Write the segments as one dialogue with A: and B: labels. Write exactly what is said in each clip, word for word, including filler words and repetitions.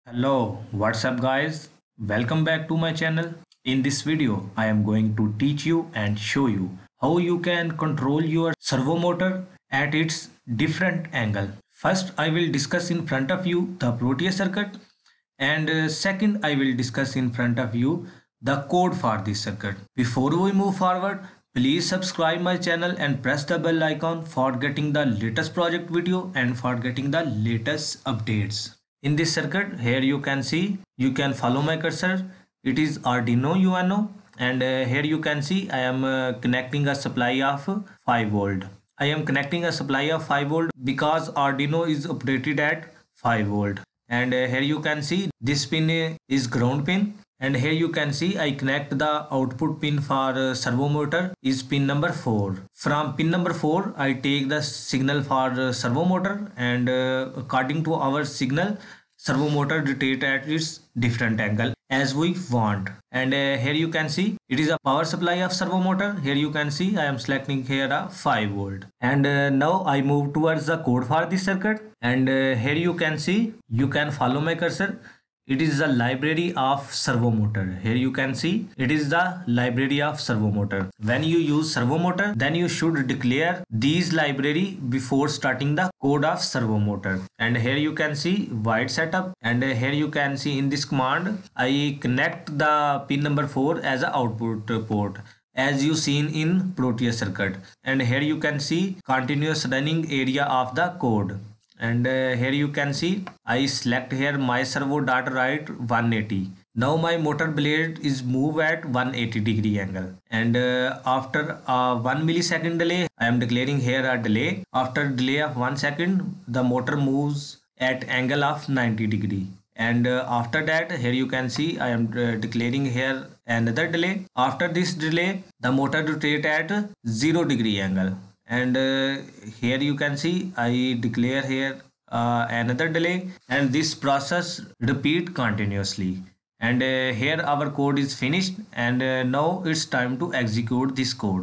A: Hello, what's up guys? Welcome back to my channel. In this video, I am going to teach you and show you how you can control your servo motor at its different angle. First, I will discuss in front of you the Proteus circuit, and uh, second, I will discuss in front of you the code for this circuit. Before we move forward, please subscribe my channel and press the bell icon for getting the latest project video and for getting the latest updates. In this circuit, here you can see, you can follow my cursor. It is Arduino Uno, and uh, here you can see I am uh, connecting a supply of five volt. I am connecting a supply of five volt because Arduino is operated at five volt. And uh, here you can see this pin is ground pin, and here you can see I connect the output pin for uh, servo motor is pin number four. From pin number four I take the signal for uh, servo motor, and uh, according to our signal servo motor rotate at its different angle as we want. And uh, here you can see it is a power supply of servo motor. Here you can see I am selecting here a five volt, and uh, now I move towards the code for this circuit. And uh, here you can see, you can follow my cursor. It is the library of servo motor. Here you can see it is the library of servo motor. When you use servo motor, then you should declare these library before starting the code of servo motor. And here you can see white setup, and here you can see in this command I connect the pin number four as a output port as you seen in Proteus circuit. And here you can see continuous running area of the code. And uh, here you can see I select here my servo dot right one eighty. Now my motor blade is move at one hundred eighty degree angle, and uh, after uh, one millisecond delay I am declaring here a delay. After delay of one second the motor moves at angle of ninety degree, and uh, after that here you can see I am uh, declaring here another delay. After this delay the motor rotate at zero degree angle. And uh, here you can see I declare here uh, another delay, and this process repeat continuously. And uh, here our code is finished, and uh, now it's time to execute this code.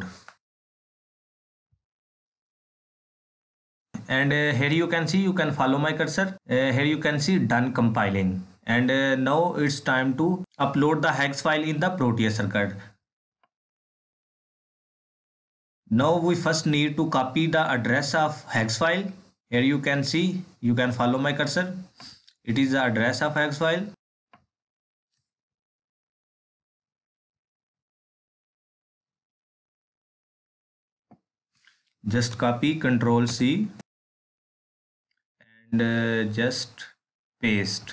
A: And uh, here you can see, you can follow my cursor. Uh, here you can see done compiling, and uh, now it's time to upload the hex file in the Proteus circuit. Now we first need to copy the address of hex file. Here you can see, you can follow my cursor. It is the address of hex file. Just copy, control C, and uh, just paste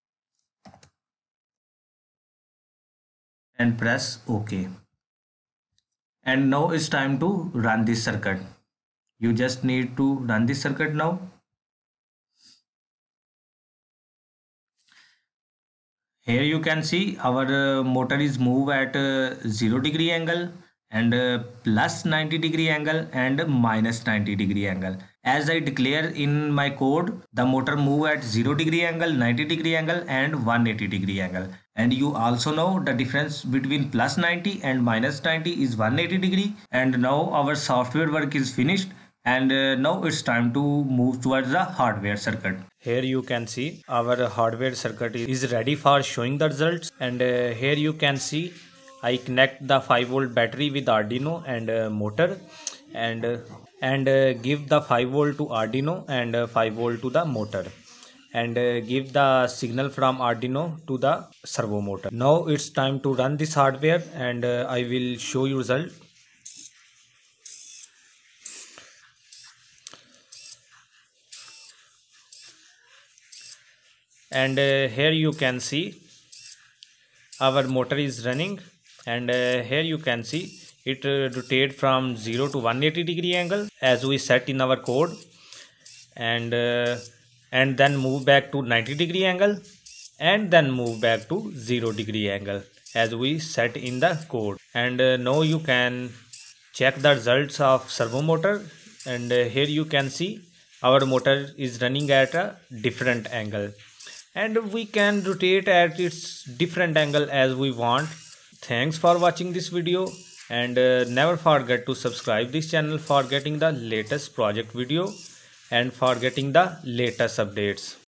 A: and press OK. And now it's time to run this circuit. You just need to run this circuit now. Here you can see our uh, motor is move at uh, zero degree angle, and uh, plus ninety degree angle and minus ninety degree angle. As I declare in my code, the motor move at zero degree angle, ninety degree angle and one hundred eighty degree angle. And you also know the difference between plus ninety and minus ninety is one hundred eighty degree. And now our software work is finished, and uh, now it's time to move towards the hardware circuit. Here you can see our hardware circuit is ready for showing the results. And uh, here you can see I connect the five volt battery with Arduino and uh, motor, and uh, and uh, give the five volt to Arduino and uh, five volt to the motor, and uh, give the signal from Arduino to the servo motor. Now it's time to run this hardware, and uh, I will show you result. And uh, here you can see our motor is running, and uh, here you can see it uh, rotate from zero to one hundred eighty degree angle as we set in our code, and uh, and then move back to ninety degree angle, and then move back to zero degree angle as we set in the code. And uh, now you can check the results of servo motor, and uh, here you can see our motor is running at a different angle, and we can rotate at its different angle as we want. Thanks for watching this video, and uh, never forget to subscribe this channel for getting the latest project video and for getting the latest updates.